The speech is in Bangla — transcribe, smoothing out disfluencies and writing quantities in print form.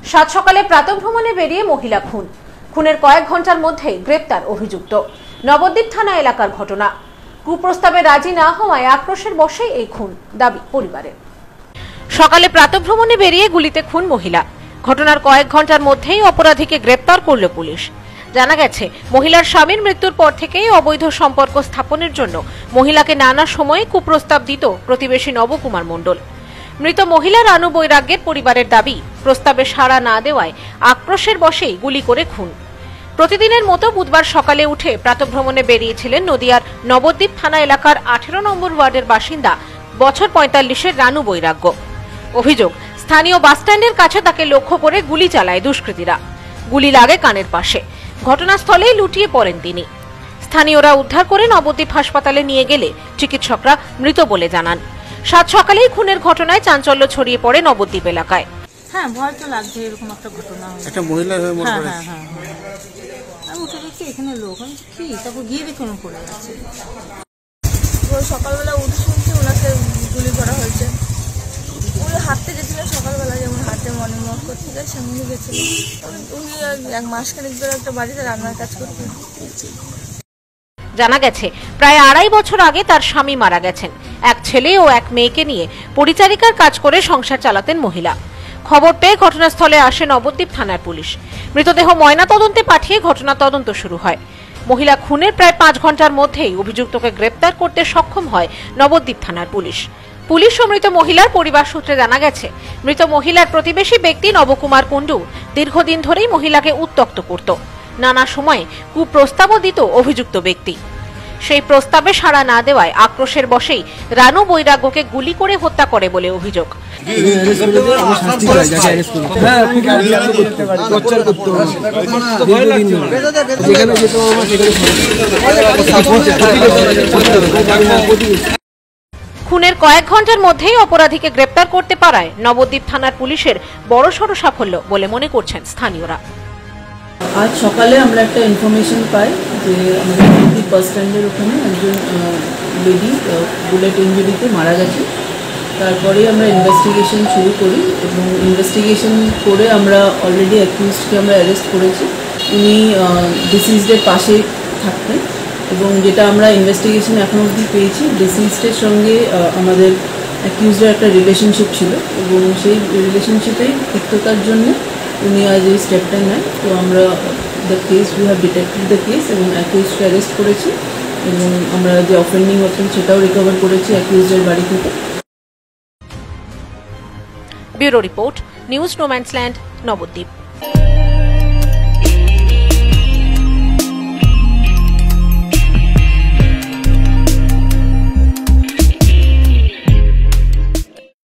সাত সকালে প্রাতঃভ্রমণে বেরিয়ে মহিলা খুন। খুনের কয়েক ঘন্টার মধ্যেই গ্রেপ্তার অভিযুক্ত। নবদ্বীপ থানা এলাকার ঘটনা। কুপ্রস্তাবে রাজি না হওয়ায় আক্রোশের বশেই এই খুন, দাবি পরিবারের। সকালে প্রাতঃভ্রমণে বেরিয়ে গুলিতে খুন মহিলা। ঘটনার কয়েক ঘন্টার মধ্যেই অপরাধীকে গ্রেপ্তার করল পুলিশ। জানা গেছে, মহিলার স্বামীর মৃত্যুর পর থেকেই অবৈধ সম্পর্ক স্থাপনের জন্য মহিলাকে নানা সময়ে কুপ্রস্তাব দিত প্রতিবেশী নবকুমার মণ্ডল। মৃত মহিলা রানু বৈরাগ্যের পরিবারের দাবি, প্রস্তাবে সাড়া না দেওয়ায় আক্রোশের বশেই গুলি করে খুন। প্রতিদিনের মতো বুধবার সকালে উঠে প্রাতঃভ্রমণে বেরিয়েছিলেন নদিয়ার নবদ্বীপ থানা এলাকার 18 নম্বর ওয়ার্ডের বাসিন্দা বছর 45-এর রানু বৈরাগ্য। অভিযোগ, স্থানীয় বাসস্ট্যান্ডের কাছে তাকে লক্ষ্য করে গুলি চালায় দুষ্কৃতীরা। গুলি লাগে কানের পাশে। ঘটনাস্থলেই লুটিয়ে পড়েন তিনি। স্থানীয়রা উদ্ধার করে নবদ্বীপ হাসপাতালে নিয়ে গেলে চিকিৎসকরা মৃত বলে জানান। সাত সকালেই খুনের ঘটনায় চাঞ্চল্য ছড়িয়ে পড়ে নবদ্বীপ এলাকায়। হ্যাঁ, ভয় তো লাগছে, এরকম একটা ঘটনা হলো। একটা মহিলা হয়ে মনে করে। হ্যাঁ, আমি উঠে দেখছি এখানে লোক, আমি কি তারপর গিয়ে দেখি উনি পড়ে আছে। সকালবেলা উঠে শুনছি ওনাকে গুলি করা হয়েছে। উনি হাঁটতে গেছিলেন সকালবেলা, যেমন হাঁটতে মর্নিং ওয়াক করতে যায় সেমনি গেছিলেন। উনি এক মাসখানেক ধরে একটা বাড়িতে রান্নার কাজ করতেন। জানা গেছে, প্রায় 2.5 বছর আগে তার স্বামী মারা গেছেন। এক ছেলে ও এক মেয়েকে নিয়ে পরিচারিকার কাজ করে সংসার চালাতেন মহিলা। খবর পেয়ে ঘটনাস্থলে আসে নবদ্বীপ থানার পুলিশ। মৃতদেহ ময়না তদন্তে পাঠিয়ে ঘটনা তদন্ত শুরু হয়। মহিলা খুনের প্রায় 5 ঘন্টার মধ্যেই অভিযুক্তকে গ্রেপ্তার করতে সক্ষম হয় নবদ্বীপ থানার পুলিশ। পুলিশ ও মৃত মহিলার পরিবার সূত্রে জানা গেছে, মৃত মহিলার প্রতিবেশী ব্যক্তি নবকুমার কুণ্ডু দীর্ঘদিন ধরেই মহিলাকে উত্ত্যক্ত করত। নানা সময়ে কুপ্রস্তাবও দিত অভিযুক্ত ব্যক্তি। সেই প্রস্তাবে সাড়া না দেওয়ায় আক্রোশের বশেই রানু বৈরাগ্যকে গুলি করে হত্যা করে বলে অভিযোগ। খুনের কয়েক ঘন্টার মধ্যেই অপরাধীকে গ্রেপ্তার করতে পারায় নবদ্বীপ থানার পুলিশের বড়সড় সাফল্য বলে মনে করছেন স্থানীয়রা। আজ সকালে আমরা একটা ইনফরমেশন পাই যে আমাদের নবদ্বীপ বাস স্ট্যান্ডের ওখানে একজন লেডি বুলেট ইঞ্জুরিতে মারা গেছে। তারপরে আমরা ইনভেস্টিগেশন শুরু করি এবং ইনভেস্টিগেশন করে আমরা অলরেডি অ্যাকিউজডকে আমরা অ্যারেস্ট করেছি। উনি ডিসিজডের পাশে থাকতেন এবং যেটা আমরা ইনভেস্টিগেশন এখন অবধি পেয়েছি, ডিসিজডের সঙ্গে আমাদের অ্যাকিউজডের একটা রিলেশনশিপ ছিল এবং সেই রিলেশনশিপেই তিক্ততার জন্য উনি আজ এই স্টেপটা নেয়। তো আমরা we have detected the case এবং অ্যাকিউজকে অ্যারেস্ট করেছি এবং আমরা যে অফেন্ডিং ওয়েপন সেটাও রিকভার করেছি অ্যাকিউজের বাড়ি থেকে। Bureau report, news no man's land, Nabadwip.